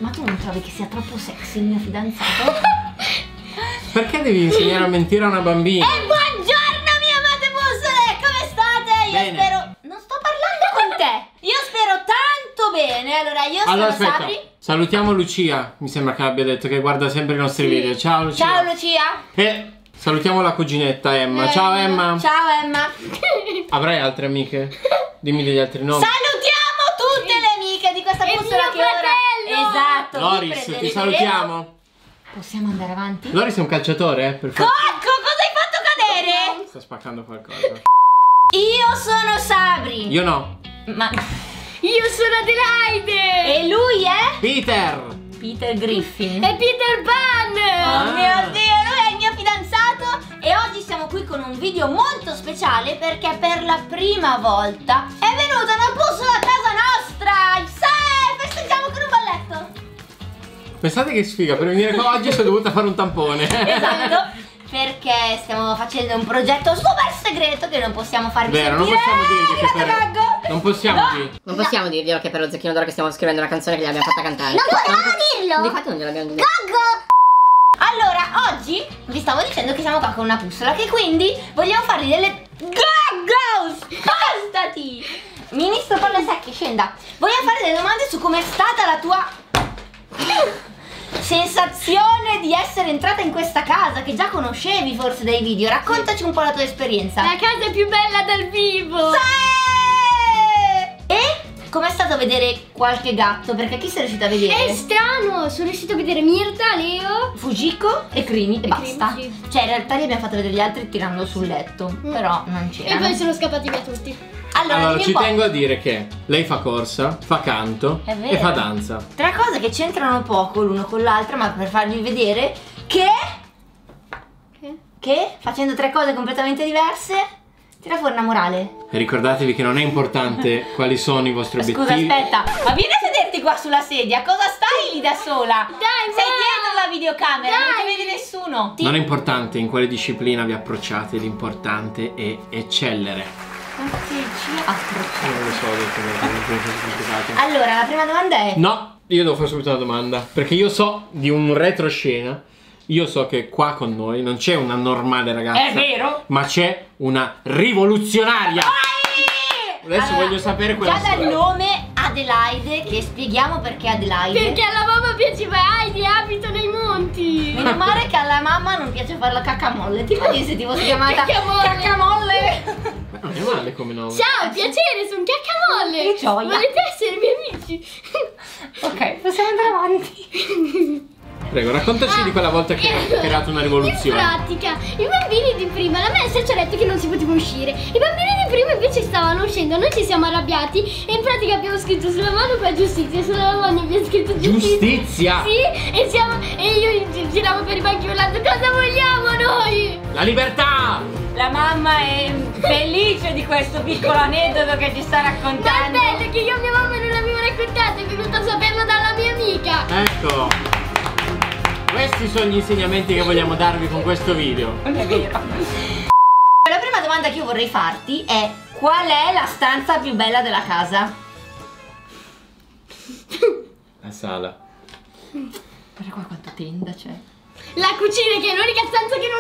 Ma tu non trovi che sia troppo sexy il mio fidanzato? Perché devi insegnare a mentire a una bambina? E buongiorno mie amate bussole, come state? Io Bene. spero... Non sto parlando con te. Io spero tanto bene. Allora io sono Allora aspetta, Sabri. salutiamo Lucia. Mi sembra che abbia detto che guarda sempre i nostri video. Ciao Lucia. Ciao Lucia. E salutiamo la cuginetta Emma. Ciao Emma. Ciao Emma. Avrai altre amiche? Dimmi degli altri nomi. Salutiamo tutte le amiche di questa bussola che ora... Esatto. Loris, ti salutiamo. Possiamo andare avanti? Loris è un calciatore, perfetto. Cocco, cosa hai fatto cadere? Sta spaccando qualcosa. Io sono Sabri. Io no. Ma... Io sono Adelaide! E lui è? Peter. Peter Griffin. E Peter Pan! Oh mio Dio, lui è il mio fidanzato. E oggi siamo qui con un video molto speciale perché per la prima volta è venuta una bussola a casa nostra. Sì, festeggiamo con un balletto. Pensate che sfiga, per venire qua oggi sono dovuta fare un tampone. Esatto. Perché stiamo facendo un progetto super segreto che non possiamo farvi Vero, non sentire. possiamo dirvi che per... Gaggo. Non possiamo No. dirvi. Non possiamo dirglielo che per lo Zecchino d'Oro che stiamo scrivendo una canzone che gli abbiamo fatta cantare. Non potevamo dirlo. Difatti non gliel'abbiamo detto. Allora, oggi vi stavo dicendo che siamo qua con una bussola, che quindi vogliamo fargli delle gaggos. Spostati! Ministro Palle Secchi, scenda. Vogliamo fare delle domande su com'è stata la tua sensazione di essere entrata in questa casa che già conoscevi forse dai video. Raccontaci un po' la tua esperienza. La casa è più bella dal vivo! Sì! E com'è stato vedere qualche gatto? Perché chi sei riuscito a vedere? È strano, sono riuscito a vedere Mirta, Leo. Fujiko e Crimi e basta. Crimi, sì. Cioè in realtà li abbiamo fatto vedere gli altri tirando sul letto. Però non E c'erano. poi sono scappati via tutti. Allora, dimmi ci un po'. tengo a dire che lei fa corsa, fa canto È vero. e fa danza. Tre cose che c'entrano poco l'uno con l'altra, ma per farvi vedere che facendo tre cose completamente diverse tira fuori una morale. E ricordatevi che non è importante quali sono i vostri Scusa, obiettivi. aspetta, ma vieni a sederti qua sulla sedia. Cosa stai lì da sola? Dai, sei va! dietro la videocamera, non ti Dai! vede nessuno. Non è importante in quale disciplina vi approcciate, l'importante è eccellere. Non ti ci approcciare. Non lo so, ho detto che è complicato. Allora, la prima domanda è: No, io devo fare subito una domanda. Perché io so di un retroscena. Io so che qua con noi non c'è una normale ragazza. è vero? Ma c'è una rivoluzionaria. Adesso Allora, voglio sapere quella già dal storia. nome Adelaide, che spieghiamo perché Adelaide. Perché alla mamma piaceva Heidi, abito nei monti. Meno male che alla mamma non piace fare la cacamolle. Ti vuoi dire se ti fosse chiamata Caccamolle. Cacamolle? Non è male come nome. Ciao, piacere, sono Caccamolle. Che gioia. Volete essere miei amici? Ok, possiamo andare avanti. Prego, raccontaci di quella volta che hai creato una rivoluzione. In pratica, i bambini di prima, la maestra ci ha detto che non si poteva uscire. I bambini di prima invece stavano uscendo, noi ci siamo arrabbiati e in pratica abbiamo scritto sulla mano qua giustizia, sulla mano abbiamo scritto Giustizia? Sì, e io giravo per i banchi urlando cosa vogliamo noi? La libertà! La mamma è felice di questo piccolo aneddoto che ti sta Ma è raccontando. bello che io a mia mamma non l'avevo raccontato, è venuta a saperlo dalla mia amica. Ecco. Questi sono gli insegnamenti che vogliamo darvi con questo video. Non è vero. La prima domanda che io vorrei farti è: qual è la stanza più bella della casa? La sala. Guarda qua quanto tenda c'è. La cucina che è l'unica stanza che non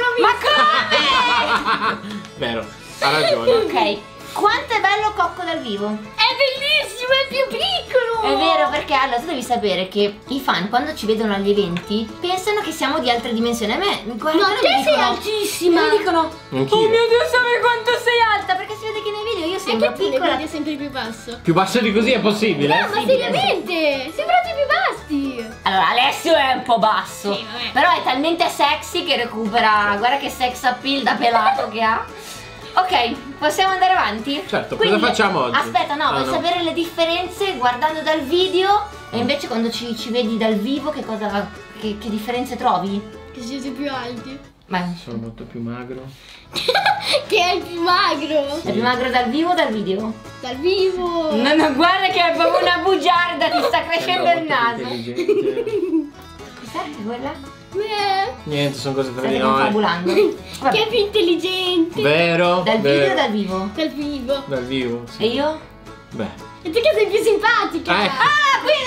ho visto. Ma come? Vero, ha ragione. Ok, quanto è bello Cocco dal vivo? È bellissimo, è più piccolo. È vero, perché allora tu devi sapere che i fan quando ci vedono agli eventi pensano che siamo di altre dimensioni. A me guardano No, e te mi sei dicono, altissima. mi dicono: Anch'io. oh mio Dio, sapere quanto sei alta. Perché si vede che nei video io sembro Anche tu le piccola. vedi sempre più basso. Più basso di così è possibile? No, ma seriamente, sembrate più bassi. Allora Alessio è un po' basso, Sì, vabbè. però è talmente sexy che recupera. Guarda che sex appeal da pelato che ha. Ok, possiamo andare avanti? Certo, cosa facciamo oggi? Aspetta, no, Ah, vuoi no. sapere le differenze guardando dal video e invece quando ci vedi dal vivo che differenze trovi? Che siete più alti. Ma Sono molto più magro. Che è il più magro. è più magro dal vivo o dal video? Dal vivo. No, no, guarda che è proprio una bugiarda, ti sta crescendo il Sembra naso. molto più intelligente. Cos'è quella? Niente, sono cose tra State di noi. confabulando. Che Vabbè. è più intelligente. Vero? Dal video vero. o dal vivo? Dal vivo. Dal vivo, E sì. io? Beh. E tu che sei più simpatica. Ecco. Ah, qui nei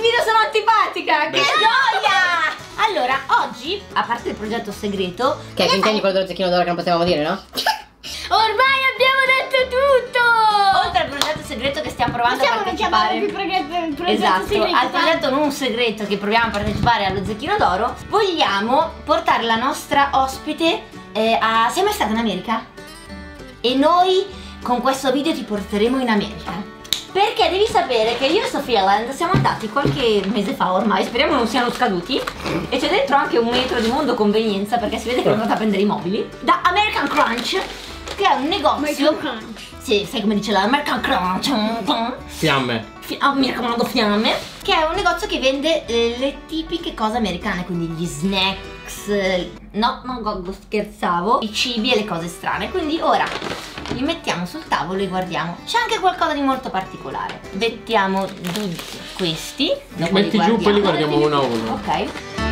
video sono antipatica, Beh, che sì. gioia! Allora, oggi, a parte il progetto segreto, Che intendi quello dello zecchino d'oro che non potevamo dire, no? Ormai abbiamo detto tutto! oltre al progetto segreto che stiamo provando Possiamo a non chiamarlo partecipare, più progetto esatto, segreto, al progetto non segreto che proviamo a partecipare allo Zecchino d'Oro, vogliamo portare la nostra ospite a... Sei mai stata in America? E noi con questo video ti porteremo in America. Perché devi sapere che io e Sofia Land siamo andati qualche mese fa ormai, speriamo non siano scaduti, e c'è dentro anche un metro di mondo convenienza, perché si vede che è andata a prendere i mobili, da American Crunch, che è un negozio... Sì, sai come dice la American Crunch? Fiamme. Mi raccomando, fiamme. Che è un negozio che vende le tipiche cose americane, quindi gli snacks. No, scherzavo. I cibi e le cose strane. Quindi ora li mettiamo sul tavolo e guardiamo. C'è anche qualcosa di molto particolare. Mettiamo giù questi. dopo Metti giù, poi li guardiamo uno a uno. Ok.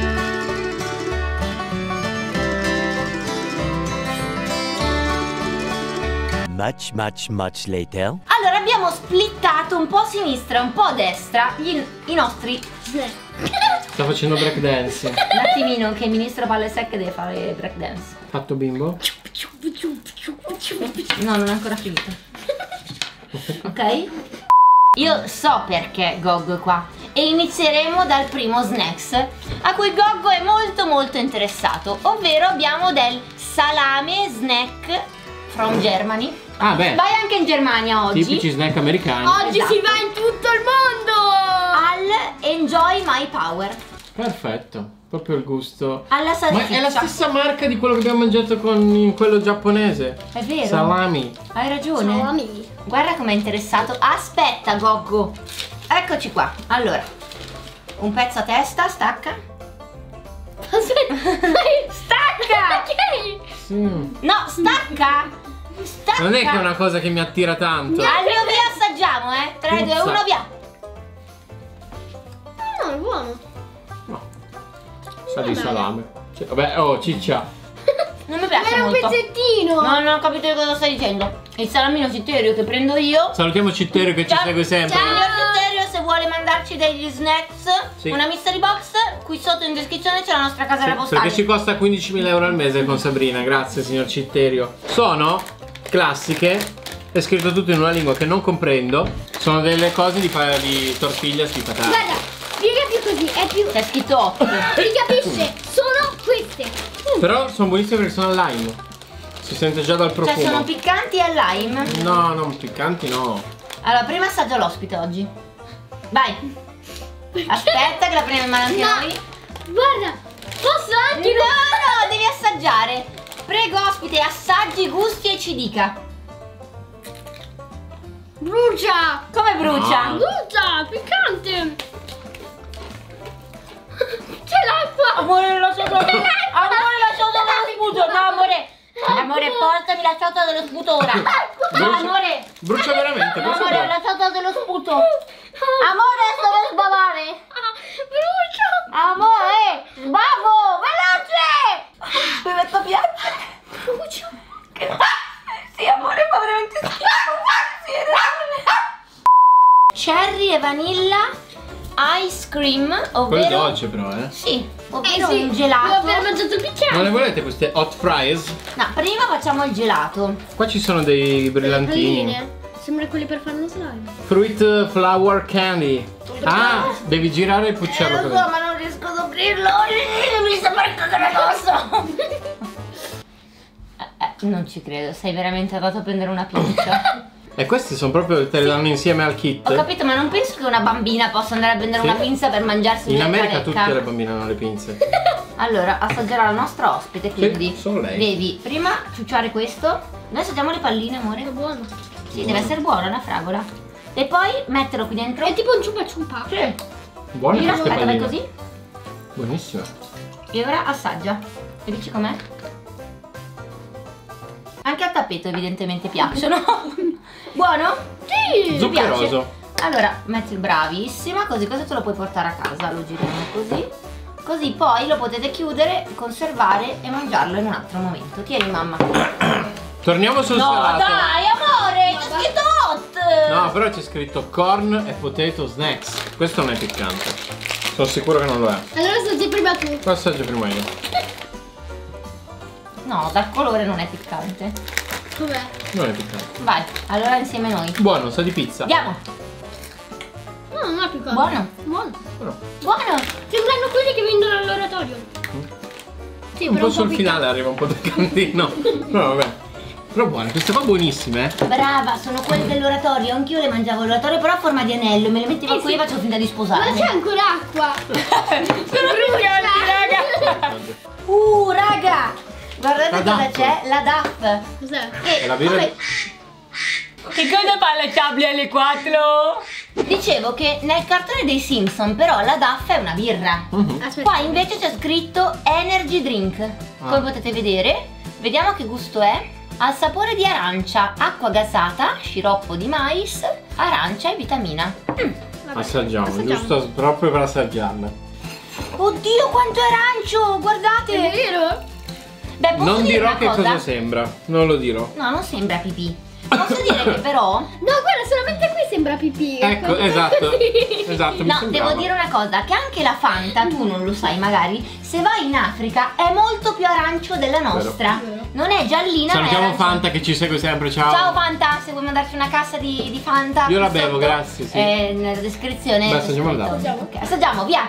Much later. Allora abbiamo splittato un po' a sinistra e un po' a destra i nostri... Sta facendo breakdance. Un attimino che il ministro palle secche deve fare breakdance. Fatto bimbo? No, non è ancora finito. Ok? Io so perché Goggo è qua e inizieremo dal primo snacks a cui Goggo è molto interessato, ovvero abbiamo del salame snack from Germany. Ah beh, Vai anche in Germania oggi. tipici snack americani. Oggi Esatto. si va in tutto il mondo! Al Enjoy My Power. Perfetto, proprio il gusto. Alla Ma salsiccia. è la stessa marca di quello che abbiamo mangiato con quello giapponese. È vero. Salami. Hai ragione. Salami. Guarda com'è interessato. Aspetta, Goggo. Eccoci qua. Allora, un pezzo a testa, stacca. Aspetta. Stacca! Ok. Sì. No, stacca! Stacca! Non è che è una cosa che mi attira tanto. Allora vi assaggiamo, 3, 2, Puzza. 1, via! No, è buono. No. Sa di salame. Cioè, vabbè, oh, ciccia. Non mi piace Era un molto. pezzettino. No, non ho capito di cosa stai dicendo. Il salamino citterio che prendo io. Salutiamo Citterio che ci Ciao. segue sempre. Signor Citterio, se vuole mandarci degli snacks, Sì. una mystery box, qui sotto in descrizione c'è la nostra casella postale. Perché ci costa 15.000 euro al mese con Sabrina. Grazie, signor Citterio. Sono classiche. È scritto tutto in una lingua che non comprendo. Sono delle cose di tortiglia di patate. Guarda, spiega più così, è più... C'è scritto 8. Si capisce, sono queste. Però sono buonissime perché sono al lime. Si sente già dal Cioè profumo. sono piccanti al lime. No, non piccanti, no. Allora, prima assaggia l'ospite oggi. Vai. Aspetta che la prendiamo in mano anche No. noi. Guarda, posso anche... No, devi assaggiare. Prego ospite, assaggi i gusti e ci dica. Brucia. Come brucia? No. Brucia, piccante. C'è l'acqua. Amore, la ciottola. Amore, la ciottola dello sputo. No, amore. Amore, portami la ciotola dello sputo ora. No, Brucia. amore. Brucia veramente, No, questo è amore, buono. la ciotola dello sputo. Amore, sto per sbavare. Brucia. Amore, sbavo, veloce. Mi metto a piangere. Brucia. Sì, amore, fa veramente schifo. Sì, hai ragione. Cherry e vanilla ice cream, Quello è ovvero... dolce però, eh. Sì, ovvero sì, un gelato. devo aver mangiato piccante. Non le volete queste hot fries? No, prima facciamo il gelato. Qua ci sono dei brillantini. Palline. Sembra quelli per fare lo slime. Fruit flower candy. Ah, devi girare e pucciarlo Lo così. so, ma non riesco ad aprirlo. Mi sta per cagare addosso. Non ci credo, sei veramente andato a prendere una pincia. E questi sono proprio, te le danno insieme al Ho kit. capito, ma non penso che una bambina possa andare a prendere Sì. una pinza per mangiarsi In una America canetta. tutte le bambine hanno le pinze. Allora, assaggerà la nostra ospite, quindi solo lei. devi prima ciucciare questo. Noi assaggiamo le palline, amore. È buono. Sì, deve essere buona, una fragola. E poi metterlo qui dentro. È tipo un ciupa ciupa. Sì. Buone Gira, queste aspetta, vai palline. così. Buonissime. E ora assaggia. E dici com'è? Anche al tappeto evidentemente piacciono. Buono? Sì. Ti piace? Zuccheroso. Allora, metti bravissima, così te lo puoi portare a casa, lo giriamo così. Così poi lo potete chiudere, conservare e mangiarlo in un altro momento. Tieni mamma. Torniamo sul No, salato. dai, amore, c'è scritto hot! No, però c'è scritto corn e potato snacks. Questo non è piccante. Sono sicuro che non lo è. Allora assaggi prima tu. Lo assaggio prima io. No, dal colore non è piccante. Com'è? Non è piccante. Vai, allora insieme noi. Buono, sa di pizza. Andiamo. No, non è piccante. Buono. Buono. Però Buono. Sembrano quelli che vendono all'oratorio. Sì, un però po' sul finale arriva un po' piccantino. Però vabbè. Però buone, queste qua buonissime, Brava, sono quelle dell'oratorio. Anch'io le mangiavo all'oratorio, però a forma di anello. Me le mettevo qui e facevo finta di Ma sposarmi. c'è ancora acqua. Sono piccanti, raga. Raga. Guardate La cosa Duff. c'è. La Duff. Cos'è? E la birra- come- Che cosa fa la Chablis alle 4? Dicevo che nel cartone dei Simpson però la Duff è una birra. Aspetta. Qua invece c'è scritto Energy Drink. Come potete vedere, vediamo che gusto è. Ha sapore di arancia, acqua gasata, sciroppo di mais, arancia e vitamina. Vabbè, Assaggiamo, giusto proprio per assaggiarla. Oddio, quanto è arancio, È guardate. vero? Beh, posso Non dire dirò una che cosa cosa? sembra, non lo dirò. No, non sembra pipì. Posso dire che però... No, guarda, solamente qui sembra pipì. Ecco, esatto. Sì. Esatto, mi No, sembrava. devo dire una cosa, che anche la Fanta, tu non lo sai magari, se vai in Africa è molto più arancio della nostra. Vero. Non è giallina, ma è Salutiamo arancione. Fanta che ci segue sempre, ciao. Ciao Fanta, se vuoi mandarci una cassa di Fanta Io la qui bevo, sotto, grazie, sì. nella descrizione. Beh, assaggiamo la scritto. Duff. Ok, assaggiamo, via.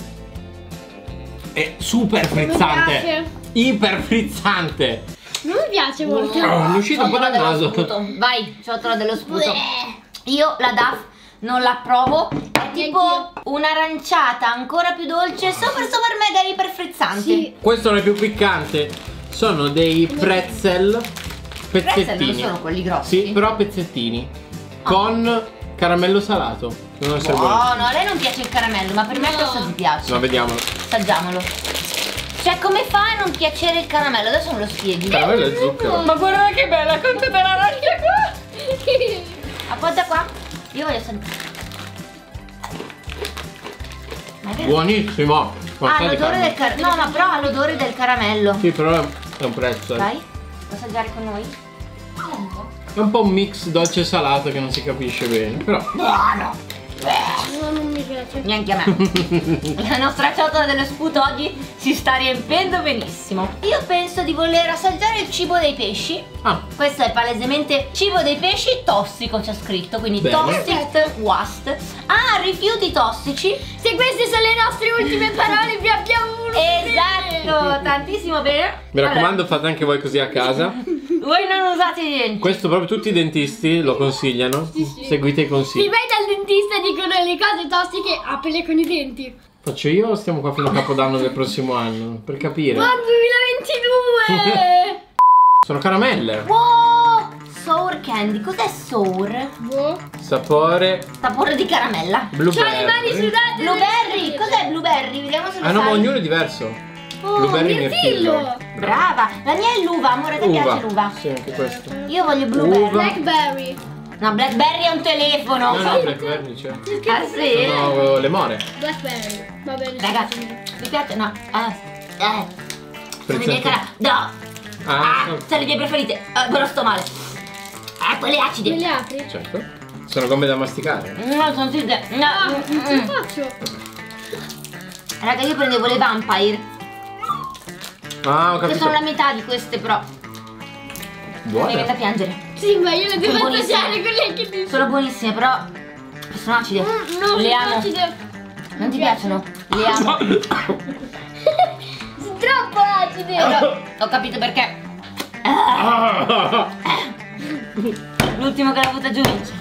È super Non mi frizzante. piace. Iper frizzante. Non mi piace molto. Oh, mi è uscito un po' Ciotola dal dello naso. sputo. Vai, ciotola dello sputo. Io la Duff non la provo. È tipo un'aranciata ancora più dolce, super mega iper frizzante. Sì. Questo non è più piccante. Sono dei pretzel Pretzel pezzettini. non sono quelli grossi. Sì, però pezzettini. Con caramello salato. Che non essere buono. Oh, no, a lei non piace il caramello, ma per me No. questo ti piace. No, vediamolo. Assaggiamolo. Cioè, come fa a non piacere il caramello? Adesso me lo spieghi. Caramello e zucchero. Ma guarda che bella, con tutta l'arancia qua. Appoggia qua. Io voglio assaggiare. Ma è vero? Buonissimo. Ah, Quantità di l'odore del carne. caramello. No, ma però ha l'odore del caramello. Sì, però è un pretzel. Dai, vuoi assaggiare con noi? È un po' un mix dolce e salato che non si capisce bene. Però. Buono. No, non mi piace. Neanche a me. La nostra ciotola dello sputo oggi si sta riempendo benissimo. Io penso di voler assaggiare il cibo dei pesci. Ah, Questo è palesemente cibo dei pesci tossico, c'è scritto, quindi Bene. toxic waste. Ah, rifiuti tossici. Se queste sono le nostre ultime parole, vi abbiamo voluto Esatto, tantissimo bene. mi raccomando, fate anche voi così a casa. Allora, voi non usate niente. Questo proprio tutti i dentisti lo consigliano. sì. Seguite i Si consigli. vai dal dentista e dicono le cose tossiche, appele con i denti. Faccio io o stiamo qua fino a Capodanno del prossimo anno? Per capire. Ma 2022! Sono caramelle. Wow, sour candy. Cos'è sour? Boh. Sapore Sapore di caramella. C'ho le mani blueberry. sudate. Blueberry, cos'è blueberry? Vediamo se lo Ah no, ma sai. ognuno è diverso. Oh, Blueberry mirtillo. Brava, la mia è l'uva, amore, ti piace l'uva? Sì, anche questo. Io voglio blueberry. Uva. Blackberry. No, Blackberry è un telefono. No, no, Blackberry c'è. Ah sì? Sono le more. Blackberry. Va bene. Ragazzi, mi piace? No. Sono le mie Frizzante. cara. No. Ah, Sono le mie preferite. Però sto male. Quelle Me acide. le apri? certo. Sono gomme da masticare. No, sono triste. No. Ah, non ce la faccio. Raga, io prendevo le Vampire. Ah, ho Che sono capito. la metà di queste, però. Mi viene da Buone. piangere. Sì, ma io le devo Sono assaggiare buonissime. quelle che ti Sono buonissime, però sono acide. No, Le sono amo. acide. Non ti piacciono? Le amo. Troppo acide. Ho capito perché. Ah. L'ultimo che l'ha avuta giù vince.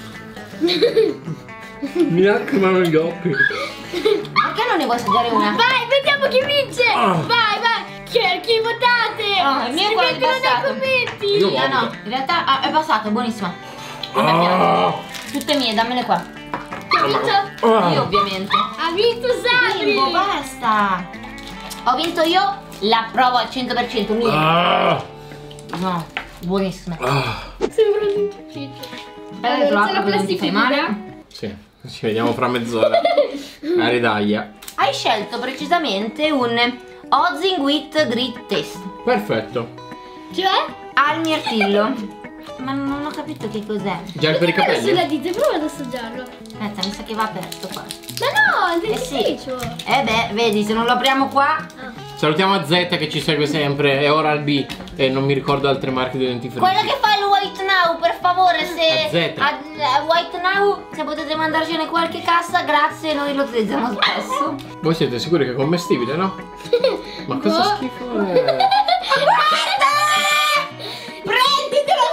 Mi lacrimano gli occhi. Perché non ne vuoi assaggiare una? Vai, vediamo chi vince. Ah. Vai, vai. Chi votate? Ah, il mio è quello di Scrivetelo nei passato. commenti. Io No, no, in realtà è passato, è buonissima. Non mi piace. Ah. Tutte mie, dammele qua. Chi ha vinto? Io ovviamente. Ha vinto Sabri. Bingo, basta. Ho vinto io, la provo al 100% mia. Ah. No, buonissima. Ah. Sembra un ciccio. Bella che Allora, c'è la proprio non ti fai plasticina. male. Sì, ci vediamo fra mezz'ora. A ridaglia. Hai scelto precisamente un Ozing with Grit Test Perfetto. Cioè? al mirtillo. Ma non ho capito che cos'è. Gel per i Sulla capelli? dita, prova ad assaggiarlo. Aspetta, mi sa che va aperto qua. Ma no, è sì. dentifricio. Beh, vedi, se non lo apriamo qua. Ah. Salutiamo a Z che ci segue sempre. E Oral B. E non mi ricordo altre marche di dentifricio. Quella che fa il White Now, per favore, se A White Now, se potete mandarcene qualche cassa, grazie, noi lo utilizziamo spesso. Voi siete sicuri che è commestibile, no? Ma cosa Boh. schifo è? Prenditelo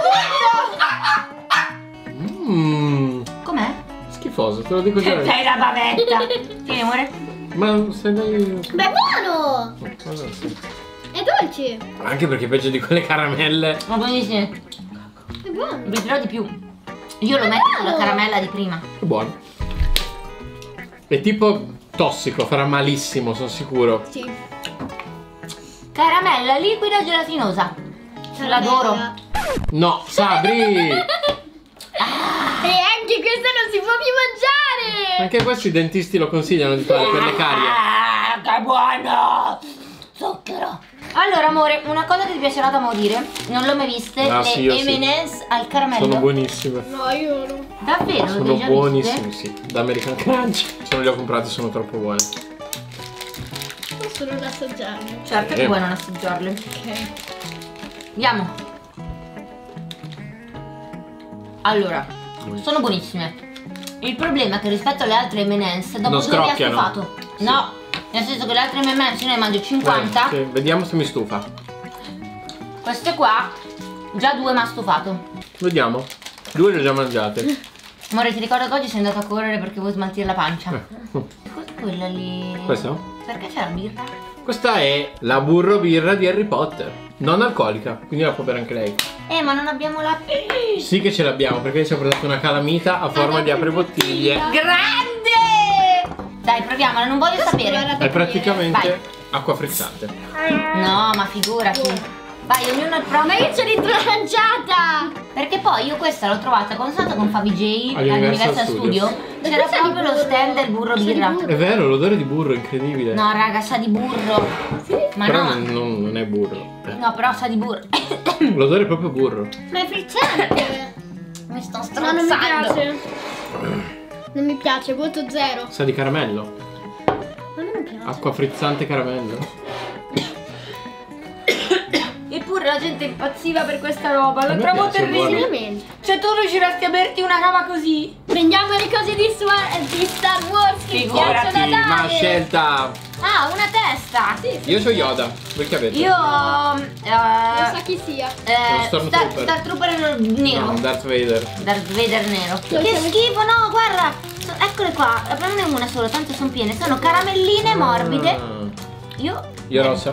tutto! Mmm. Com'è? Schifoso, te lo dico già. Sei la bavetta. Tieni, amore. Ma se dai. Beh, è buono! Cosa sì. È dolce! Anche perché peggio di quelle caramelle. Ma buonissime. È buono! Mi piacerà di più. Io lo metto sulla caramella di prima. È buono. È tipo tossico, farà malissimo, sono sicuro. Sì. Caramella liquida gelatinosa. L'adoro. No, Sabri! E anche questo non si può più mangiare! Anche questo i dentisti lo consigliano di fare per le carie. Ah, che buono! Zucchero. Allora, amore, una cosa che ti piacerà da morire, non l'ho mai viste, Ah, le sì, io sì. M&M's al caramello. Sono buonissime. No, io no. Davvero? Sono le hai già buonissime, viste? sì. Da American Crunch. Se non li ho comprati sono troppo buone. Posso non assaggiarlo. Certo che puoi non assaggiarle. Ok. Andiamo. Allora, sono buonissime. Il problema è che rispetto alle altre M&M's, dopo Non 2 mi ha scrocchiano. stufato. Sì. No, nel senso che le altre M&M's io ne mangio 50. Sì, vediamo se mi stufa. Queste qua, già 2 mi ha stufato. Vediamo. 2 le ho già mangiate. Amore, ti ricordo che oggi sei andato a correre perché vuoi smaltire la pancia. Cos'è quella lì? Questo? Perché c'è la birra? Questa è la burro birra di Harry Potter. Non alcolica, quindi la può bere anche lei. Ma non abbiamo la... Sì che ce l'abbiamo, perché ci ha portato una calamita a forma di apribottiglie. Grande! Dai, proviamola, non voglio sapere. È praticamente Vai. acqua frizzante. No, ma figurati. Vai, ognuno il proprio. Ma io c'ho dentro l'aranciata! Perché poi io questa l'ho trovata quando sono andata con Fabi J All'Universal all'Universal Studio. C'era questa è di proprio lo burro. stand del burro birra. È vero, l'odore di burro è incredibile. No, raga, sa di burro. Ma Però no. non è burro. No, però sa di burro. L'odore è proprio burro. Ma è frizzante! Mi sto No, non mi strozzando. piace. Non mi piace, voto 0. Sa di caramello. Ma non mi piace. Acqua frizzante caramello. Eppure la gente impazziva per questa roba. A Lo me trovo piace, terribile. buono. Seriamente. Cioè, tu riusciresti a berti una roba così? Prendiamo le cose di Star Wars che Figurati, piacciono a Ma Dale. scelta. Ah, una testa. Sì. Io c'ho Yoda. Voi che avete? Io Non so chi sia. Lo Stormtrooper. Star Trooper nero. No, Darth Vader. Darth Vader nero. Lo Che so- schifo, no, guarda. Eccole qua. Prenderne una solo, tanto sono piene. Sono caramelline morbide. Ah. Io Rossa.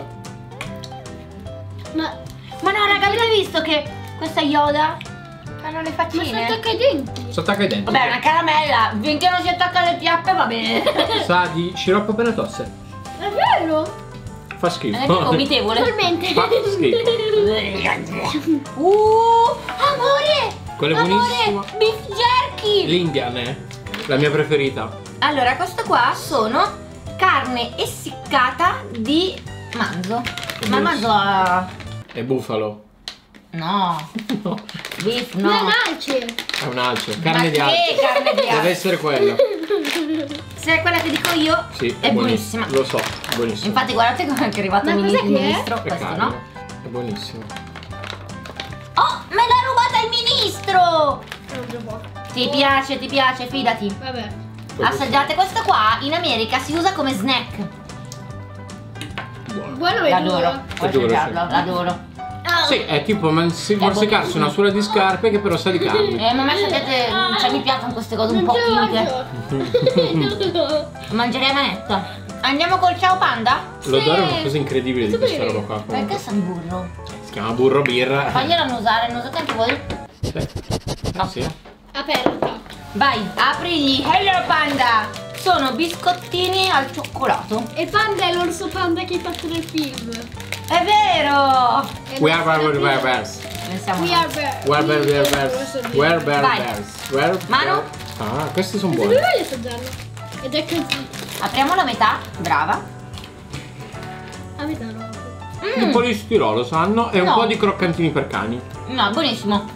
Ma no, raga, avete visto che questa Yoda hanno le Ma si faccine? attacca ai denti. Si attacca ai denti. Vabbè, è una caramella. Finché non si attacca alle chiappe va bene. Sa di sciroppo per le tosse. È vero? Fa schifo. È più vomitevole. Totalmente. Fa schifo. Amore! Quello è Amore, buonissimo. beef jerky! L'Indian è la mia preferita. Allora, questo qua sono carne essiccata di manzo. Ma il manzo ha... È bufalo. No, No, beef Ma è no. un'alce. è un alce. Ma Carne di che alce. carne di Deve alce? essere quella. Se è quella che dico io, Sì, è buonissima. Lo so, è buonissimo. Infatti guardate come è arrivato Ma il cos'è che è? ministro. È Questo carne. no? È buonissimo. Oh, me l'ha rubata il ministro! Non lo può. Ti piace, fidati. Vabbè. Assaggiate questo qua, in America si usa come snack. Buono. Buono e L'adoro, duro. vuoi duro, assaggiarlo? sì. L'adoro. Sì, è tipo morsicarsi una suola di scarpe che però sa di carne. Ma a me sapete, cioè mi piacciono queste cose un Non po' ce la chimiche. faccio. Mangerei a manetta. Andiamo col ciao panda? L'odore è una cosa incredibile di questa roba qua. Perché comunque. sa di burro? Si chiama burro birra. Fagliela annusare, annusate anche voi. Sì. No. Sì. Aperta. Vai, aprigli. Hello panda! Sono biscottini al cioccolato. E Panda è l'orso panda che hai fatto nel film. È vero! We are bears. Pensiamo. We are bear. We are bears. We are Vai. bears. Mano? Ah, questi sono Dove buoni. voglio assaggiarlo? Ed è così. Apriamo la metà, brava. A metà no. Un po' di stirolo sanno e un No. po' di croccantini per cani. No, buonissimo.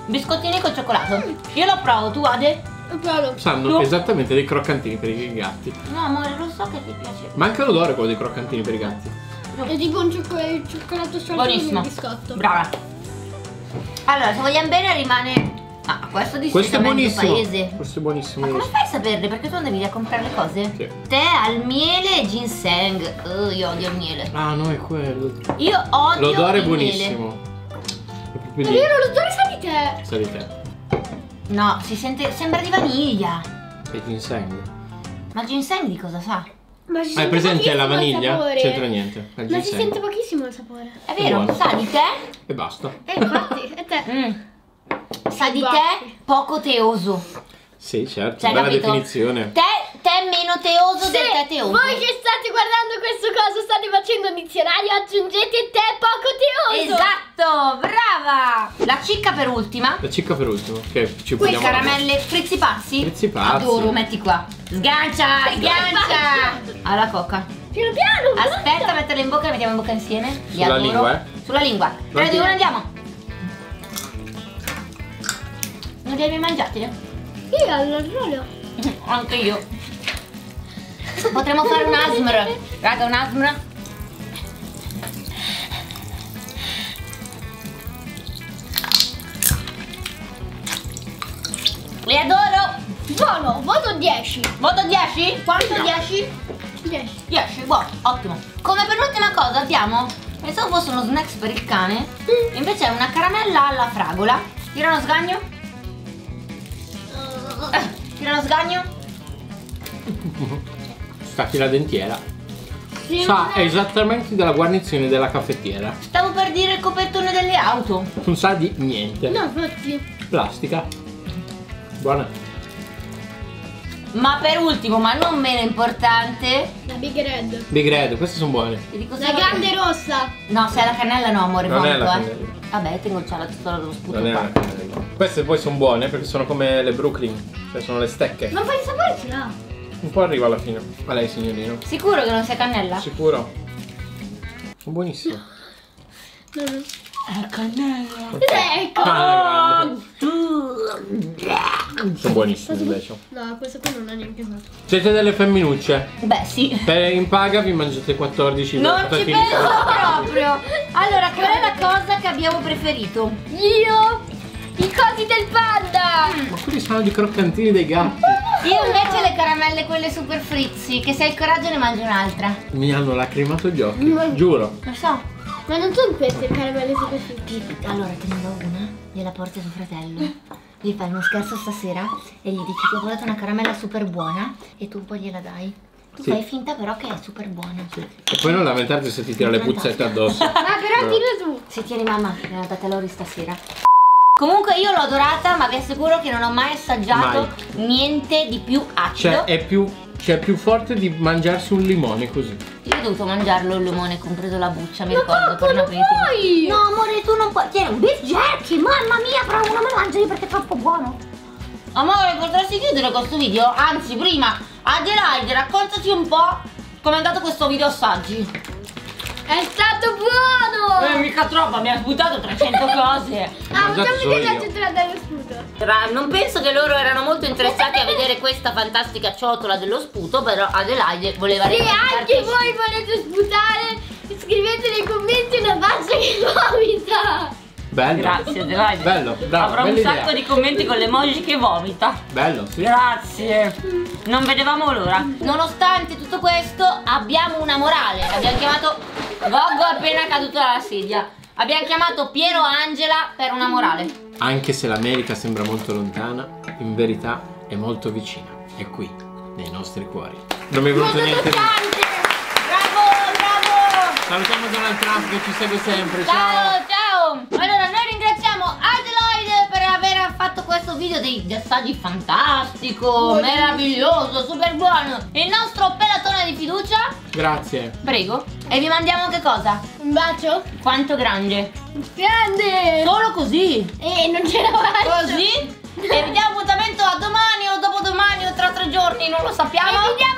Biscottini col cioccolato. Io lo provo, tu Ade? Lo provo. Sanno No. esattamente dei croccantini per i gatti. No amore, lo so che ti piace. Ma anche l'odore quello dei croccantini per i gatti. È tipo un cioccolato sciolto Buonissimo. con il biscotto. Brava. Allora, se vogliamo bene rimane. Ah, questo di Questo è buonissimo. paese. Questo è buonissimo. Ma come fai a saperle? Perché tu andavi a comprare le cose? Sì. Tè al miele e ginseng. Io odio il miele. Ah, no, è quello. Io odio L'odore è il buonissimo. È proprio È di vero, l'odore sa di te. sa di te. miele. No, si sente. Sembra di vaniglia. E ginseng. Ma il ginseng di cosa sa? Ma si Hai sente presente la pochissimo il vaniglia? sapore. C'entra niente. È il Ma si ginseng. sente pochissimo il sapore. È vero, buono. sa di tè? E basta. Infatti, è te. Sa di tè poco teoso. Sì, certo. Cioè, Bella capito? definizione. Tè meno teoso Sì, del tè teoso. voi che state guardando questo coso, state facendo un dizionario, aggiungete te poco teoso. Esatto, brava! La cicca per ultima. La cicca per ultimo. Che ci Queste vogliamo. caramelle frizzi pazzi. Frizzi pazzi. Adoro, metti qua. Sgancia, sgancia. Alla coca. Piano piano. Aspetta, metterle in bocca, le mettiamo in bocca insieme. Li Sulla adoro. lingua, eh? Sulla lingua. 3, 2, 1, andiamo. Non li hai mai mangiati? Io allora. Anche io. Potremmo fare un ASMR. Raga, un ASMR. Li adoro. Buono, voto 10. Voto 10? Quanto 10? 10. 10, buono, ottimo. Come per l'ultima cosa abbiamo, pensavo fosse uno snacks per il cane, invece è una caramella alla fragola. Tira uno sgagno. Tira uno sgagno. Stacchi la dentiera. Sì, Sa esattamente della guarnizione della caffettiera. Stavo per dire il copertone delle auto. Non sa di niente. no, infatti. Plastica. Buona. Ma per ultimo, ma non meno importante, La Big Red. Big Red, queste sono buone. ti dico La solo grande che- rossa. No, se è la cannella no, amore, Non è vomito, la cannella. Vabbè, tengo già la pistola dello sputo Non è qua. una cannella. Queste poi sono buone perché sono come le Brooklyn. Cioè sono le stecche. Ma poi il sapore ce l'ha. Un po' arriva alla fine. A lei signorino. Sicuro che non sia cannella? Sicuro? Sono buonissime. No, no. È cannella. Ecco. Ah, sono buonissime invece. No, questo qua non ha neanche usato. Siete delle femminucce. Beh, sì. Per in paga vi mangiate 14 Non ci patatine penso sopra. proprio. Allora, qual è la cosa che abbiamo preferito? Io i cosi del panda. Ma quelli sono di croccantini dei gatti. Io invece le caramelle, quelle super frizzi, che se hai il coraggio ne mangi un'altra. Mi hanno lacrimato gli occhi. Giuro. Lo so. Ma non sono queste caramelle super fritti. Allora te ne do una, gliela porti a tuo fratello. Gli fai uno scherzo stasera e gli dici che ho volato una caramella super buona e tu poi gliela dai. Tu Sì. fai finta però che è super buona. E poi non lamentarti se ti tira le puzzette addosso. Ma però No. dillo tu. Se tieni mamma, gliela date a Lori stasera. Comunque io l'ho adorata, ma vi assicuro che non ho mai assaggiato niente di più acido. Cioè è più forte di mangiarsi un limone così. Io ho dovuto mangiarlo il limone, compreso la buccia, mi Ma ricordo, per un non aperitivo. puoi. No amore, tu non puoi. Tieni un beef jerky, mamma mia, però non me lo mangi perché è troppo buono. Amore, potresti chiudere questo video? Anzi, prima, Adelaide, raccontaci un po' com'è andato questo video assaggi. È stato buono. Mica troppo, mi ha sputato 300 cose. Ah, mangiato facciamo solo che io. l'aggiungerà dallo sputo. Non penso che loro erano molto interessati a vedere questa fantastica ciotola dello sputo, però Adelaide voleva Se raccontarci- anche voi volete sputare, scrivete nei commenti una faccia che vomita. Bello. Grazie Adelaide. Bello, bravo, Avrò un bella sacco idea. di commenti con l'emoji che vomita. Bello, sì. Grazie. Non vedevamo l'ora. Nonostante tutto questo, abbiamo una morale. Abbiamo chiamato Goggo appena caduto dalla sedia. Abbiamo chiamato Piero Angela per una morale. Anche se l'America sembra molto lontana, in verità è molto vicina. È qui, nei nostri cuori. Non mi è venuto niente di... Bravo, bravo. Salutiamo Donald Trump che ci segue sempre. Ciao, ciao. Allora, noi ringraziamo Adelaide per aver fatto questo video degli assaggi fantastico, meraviglioso, super buono. Il nostro pelatone di fiducia. Grazie. Prego. E vi mandiamo che cosa? Un bacio? Quanto grande? Grande. Solo così? Non ce la faccio. Così? E vi diamo appuntamento a domani o dopodomani o tra 3 giorni, non lo sappiamo. E vi diamo